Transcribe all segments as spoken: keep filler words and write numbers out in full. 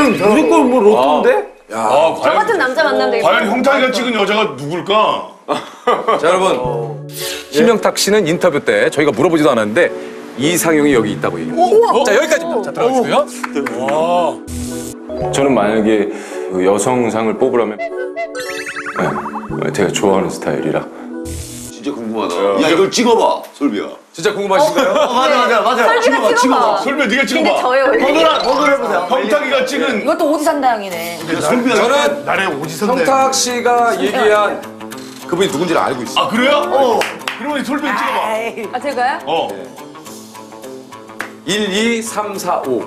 이거는 무조건 뭐 로또인데? 야, 아, 저 같은 남자 만나면 되겠다. 과연 형탁이가 찍은 여자가 누굴까? 자, 여러분. 심영탁 씨는 인터뷰 때 저희가 물어보지도 않았는데 이상형이 여기 있다고 얘기해요. 자, 여기까지입니다. 자, 들어가시고요. 저는 만약에 그 여성상을 뽑으라면 네, 제가 좋아하는 스타일이라. 진짜 궁금하다. 야, 이걸 찍어봐, 솔비야. 진짜 궁금하신가요? 어, 맞아, 맞아, 맞아. 찍어봐, 찍어봐. 솔비야, 네가 근데 찍어봐. 저요. 번호를, 번호를 해보세요. 형탁이가 찍은 이것도 오지산다형이네. 솔비야. 저는 나래 오지선대. 형탁 씨가 얘기한 그분이 누군지를 알고 있어요. 아 그래요? 어. 그러면 솔비 찍어봐. 아, 제가요? 어. 일, 이, 삼, 사, 오.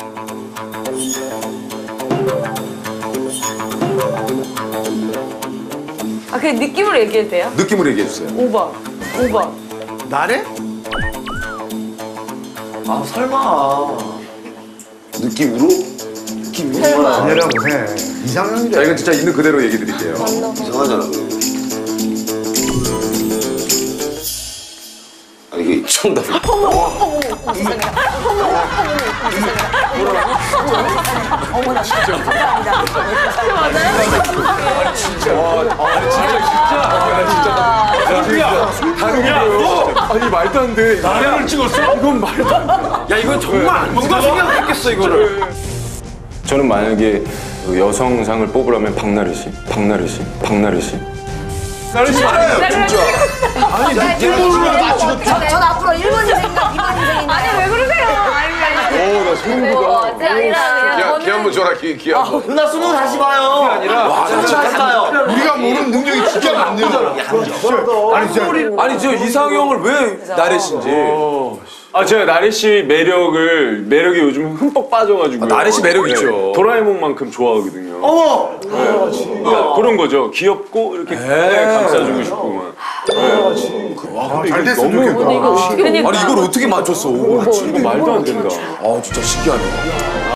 아, 그냥 느낌으로 얘기해도 돼요? 느낌으로 얘기해 주세요. 오 번. 오 번. 나래? 아, 설마. 느낌으로? 느낌으로? 설마. 나래라고 해. 이상형이래. 자, 이건 진짜 있는 그대로 얘기 드릴게요. 이상하잖아, 그거. 아, 이게 정답이. 어머, 어머, 어머, 세상에. 어머, 어머, 어머, 어머나, 진짜. 감사합니다. 맞아요? 진짜. 와, 아니, 진짜, 진짜. 아, 진짜. 솔비야. 당연히요. 아니, 말도 안 돼. 나를 찍었어? 이건 말도 안 돼. 야, 이건 정말 누가 생각했겠어, 이거를. 저는 만약에 그 여성상을 뽑으라면 박나래 씨, 박나래 씨, 박나래 씨. 나를 싫어요, 진짜. 아니, 느낌으로 맞추고. 전 앞으로 일 번 인생인가 이 번 인생인가. 아니, 왜 그러세요? 아니, 아니. 오, 나 소름 돋아. 그게 아니라. 기아, 기 한번 줘라, 기, 기 한 번. 누나 수능 다시 봐요. 그게 아니라. 와, 진짜 다시 봐요. 우리가 모르는 능력이 진짜 많네요. 아니, 진짜. 아니, 저 이상형을 왜 나래 씨인지. 아, 제가 나래 씨 매력을 매력이 요즘 흠뻑 빠져가지고. 아, 나래 씨 매력 있죠. 도라에몽만큼 좋아하거든요. 어머! 그러니까 그런 거죠. 귀엽고 이렇게 네, 감싸주고 싶고 막. 아, 잘 됐으면 좋겠다. 그러니까. 아니, 이걸 어떻게 맞췄어? 오, 이거 말도 안 된다. 아, 진짜 신기하네.